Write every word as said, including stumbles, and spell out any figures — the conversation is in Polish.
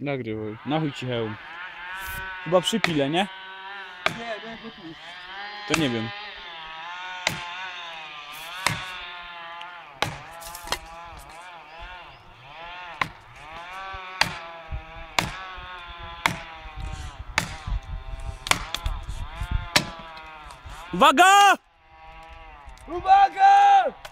Nagrywaj. Na chuj ci hełm. Chyba przy pile, nie? Nie, nie, go tu. To nie wiem. Uwaga! Uwaga!